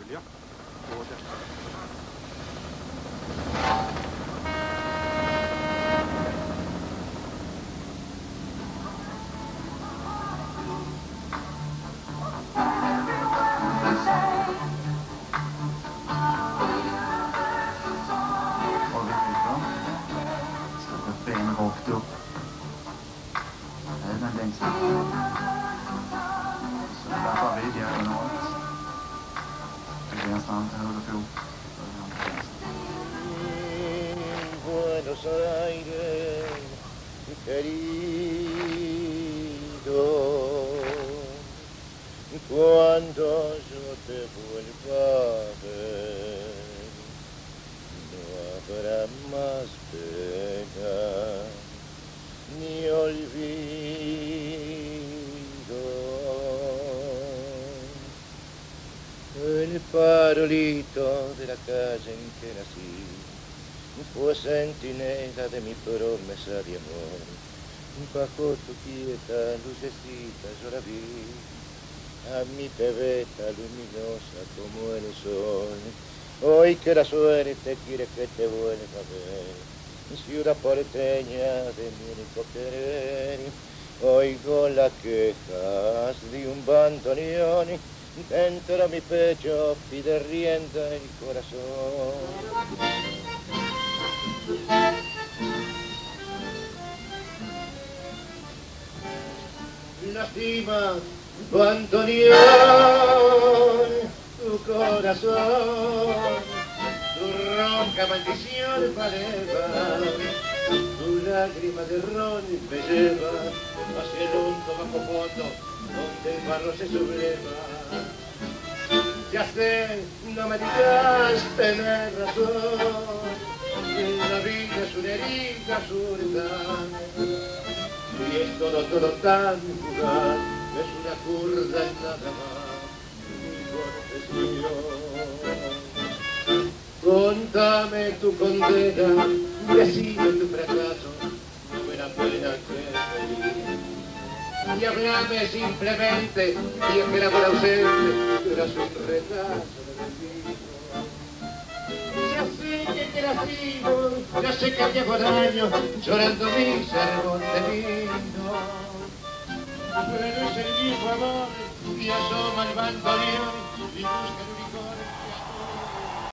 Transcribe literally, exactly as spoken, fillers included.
följa både. Rakt upp. Även längst upp. Så lappar vi diagonalt. Till vänster hand till höger fot. Höger hand till vänster. Buenos Aires, querido, cuando yo te vuelva a ver, no habrá más pena ni olvido. El farolito de la calle en que nací fue centinela de mi promesa de amor. Bajo tu quieta lucecita yo la vi, a mi pebeta luminosa como el sol. Hoy que la suerte quiere que te vuelva a ver, ciudad porteña de mi único querer, oigo las quejas de un bandoneón, dentro mi pecho pide rienda el corazón. Lastima, bandoneón, tu corazón, tu ronca maldición paleva, tu lágrima de ron me lleva hacia el hondo bajo fondo donde el barro se subleva. Ya sé, no me digas tener razón, la vida es una herida surda y es todo, todo tan fugaz, es una curda en nada más, mi confesión. Contame tu condena, decime tu fracaso, no me da pena que reír. Y hablame simplemente, y es que la amor ausente tras un retazo de destino. Ya sé que te lastimo, ya sé que te hago daño, llorando mi sermón de vino. Pero es el mismo amor, y asoma el bandoneón, y busca el licor.